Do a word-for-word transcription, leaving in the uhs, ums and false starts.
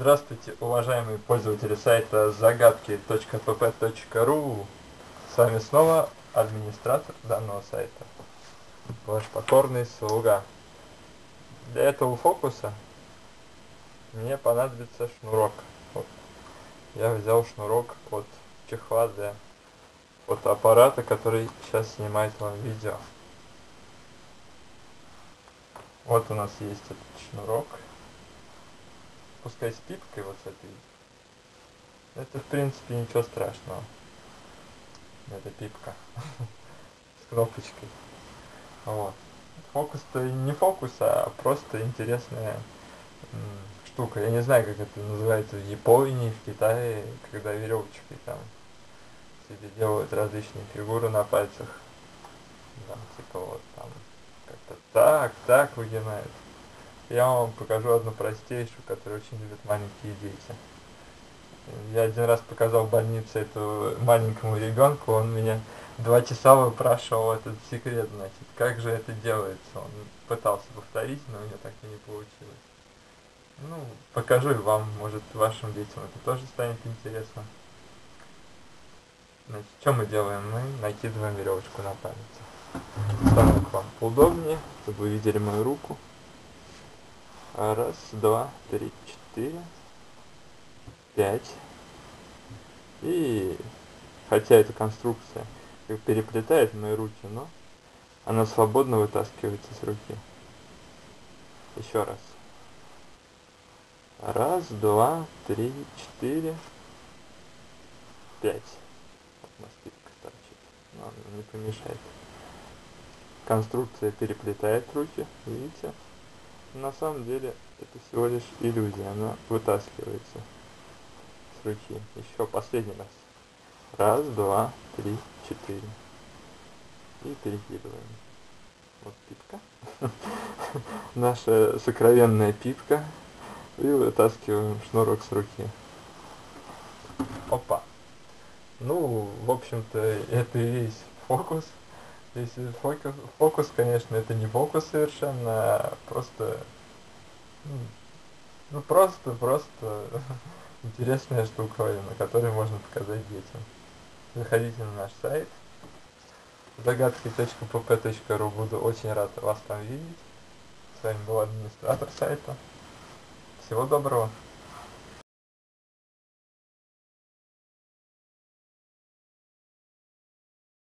Здравствуйте, уважаемые пользователи сайта загадки точка пэ пэ точка ру. С вами снова администратор данного сайта, ваш покорный слуга. Для этого фокуса мне понадобится шнурок. Вот. Я взял шнурок от чехла для фотоаппарата, который сейчас снимает вам видео. Вот у нас есть этот шнурок. Пускай с пипкой вот с этой. Это в принципе ничего страшного. Это пипка с кнопочкой. Вот. Фокус-то не фокус, а просто интересная м, штука. Я не знаю, как это называется в Японии, в Китае, когда веревочкой там себе делают различные фигуры на пальцах. Там, типа вот там как-то так, так выгинают. Я вам покажу одну простейшую, которую очень любят маленькие дети. Я один раз показал в больнице эту маленькому ребенку, он меня два часа выпрашивал этот секрет, значит, как же это делается. Он пытался повторить, но у него так и не получилось. Ну, покажу и вам, может, вашим детям это тоже станет интересно. Значит, что мы делаем? Мы накидываем веревочку на палец. Стану к вам поудобнее, чтобы вы видели мою руку. Раз, два, три, четыре, пять. И хотя эта конструкция переплетает мои руки, но она свободно вытаскивается с руки. Еще раз. Раз, два, три, четыре, пять. Вот у нас спичка торчит, но она не помешает. Конструкция переплетает руки, видите? На самом деле это всего лишь иллюзия, она вытаскивается с руки. Еще последний раз. Раз, два, три, четыре. И перекидываем. Вот пипка. Наша сокровенная пипка. И вытаскиваем шнурок с руки. Опа. Ну, в общем-то, это и весь фокус. Если фокус, фокус, конечно, это не фокус совершенно, а просто, ну, просто, просто интересная штука, на которой можно показать детям. Заходите на наш сайт загадки точка пэ пэ точка ру, буду очень рад вас там видеть. С вами был администратор сайта. Всего доброго.